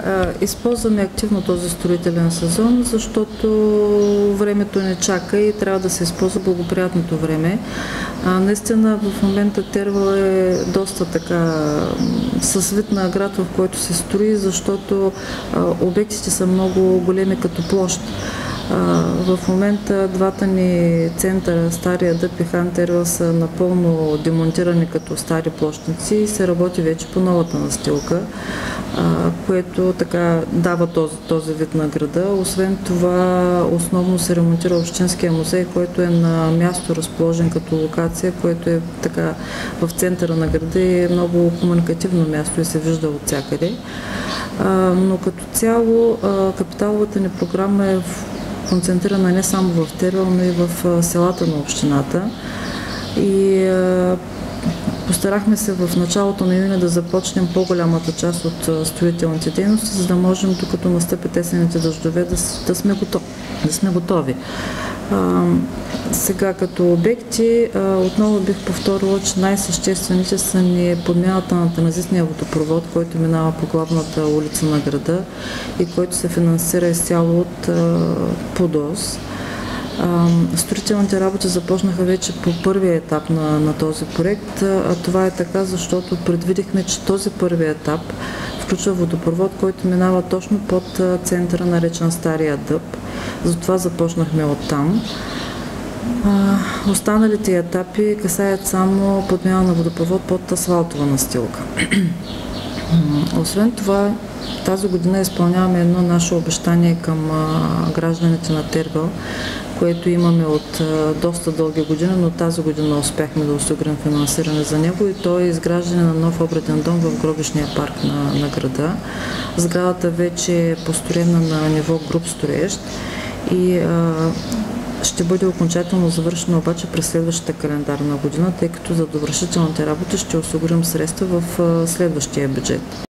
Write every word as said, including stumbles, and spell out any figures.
използваме активно този строителен сезон, защото времето не чака и трябва да се използва благоприятното време. А, наистина в момента Тервел е доста така със вид на град, в който се строи, защото а, обектите са много големи като площ. В момента двата ни центъра, Стария дъб и Хан Тервел, са напълно демонтирани като стари площници и се работи вече по новата настилка, което така дава този, този вид на града. Освен това, основно се ремонтира Общинския музей, който е на място разположен като локация, което е така в центъра на града и е много комуникативно място и се вижда от всякъде. Но като цяло капиталовата ни програма е концентрирана не само в Тервел, но и в селата на общината. И а, постарахме се в началото на юни да започнем по-голямата част от строителните дейности, за да можем, докато настъпят есенните дъждове, да, да, сме, готов, да сме готови. А, сега като обекти, а, отново бих повторила, че най-съществените са ни подмяната на транзитния водопровод, който минава по главната улица на града и който се финансира изцяло от а, ПУДООС. Строителните работи започнаха вече по първия етап на, на този проект, а това е така, защото предвидихме, че този първи етап включва водопровод, който минава точно под центъра, наречен Стария дъб. Затова започнахме оттам. Останалите етапи касаят само подмяна на водопровод под асфалтова настилка. Освен това, тази година изпълняваме едно наше обещание към гражданите на Тервел, което имаме от доста дълги години, но тази година успяхме да осигурим финансиране за него, и то е изграждане на нов обреден дом в гробищния парк на, на града. Сградата вече е построена на ниво груб строеж и а, ще бъде окончателно завършена обаче през следващата календарна година, тъй като за довършителните работи ще осигурим средства в следващия бюджет.